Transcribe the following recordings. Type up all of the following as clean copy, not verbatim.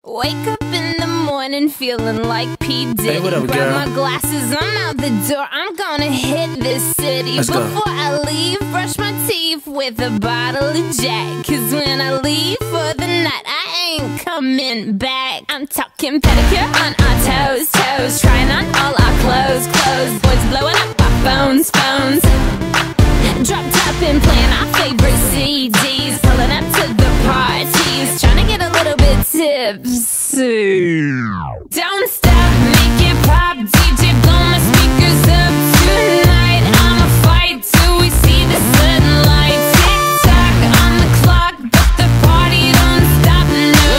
Wake up in the morning feeling like P. Diddy. Hey, what up, Grab girl? my glasses, I'm out the door. I'm gonna hit this city. Let's go. Before I leave, brush my teeth with a bottle of Jack. Cause when I leave for the night, I ain't coming back. I'm talking pedicure on our toes, toes. Trying on all our clothes, clothes. Boys blowing up our phones, phones. Drop top and playing our favorite CDs. Pulling up to the parties, trying to get a little bit tipsy. Don't stop, make it pop, DJ blow my speakers up tonight. I'ma fight till we see the sunlight. Tick tock on the clock, but the party don't stop, no.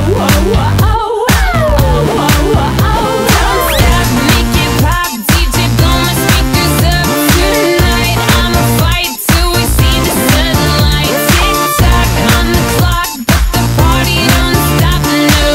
Don't stop, make it pop, DJ blow my speakers up tonight. I'ma fight till we see the sunlight. Tick tock on the clock, but the party don't stop, no.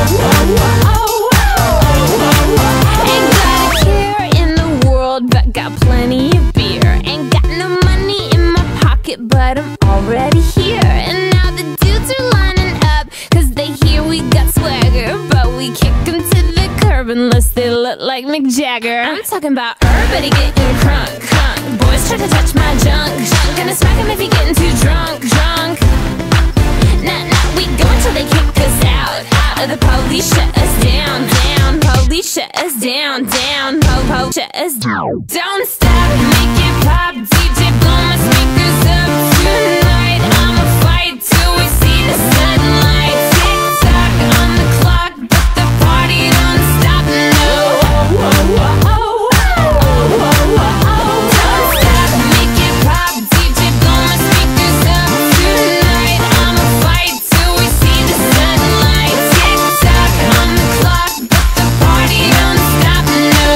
Ain't got a care in the world, but got plenty of beer. Ain't got no money in my pocket, but I'm already here. And now the dudes are lining up, cause they hear we got swagger. But we kick them to the curb unless they look like Mick Jagger. I'm talking about everybody getting crunk, crunk. Boys try to touch my junk, junk. Gonna smack him if he getting too drunk, drunk. Nah, nah, we go until they kick us out, out. The police shut us down, down. Police shut us down, down. Po-po shut us down. Don't stop, make it pop, DJ blow my speakers up tonight. I'ma fight till we see the sunlight. Tick tock on the clock, but the party don't stop, no. Don't stop, make it pop, DJ blow my speakers up tonight. I'ma fight till we see the sunlight. Tick tock on the clock, but the party don't stop, no.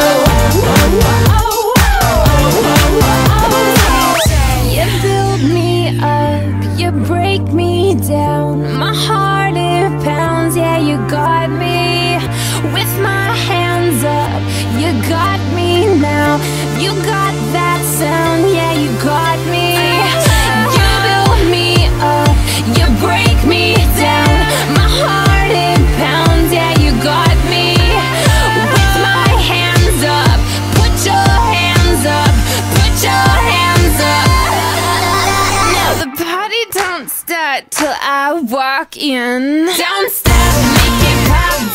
You build me up, you break me down. My heart it pounds, yeah, you got me. With my hands up, you got me now. You got that sound, yeah, you got me. You build me up, you break me down. My heart it pounds, yeah, you got me. With my hands up, put your hands up, put your hands up. Now the party don't start till I walk in. Don't stop, make it pop.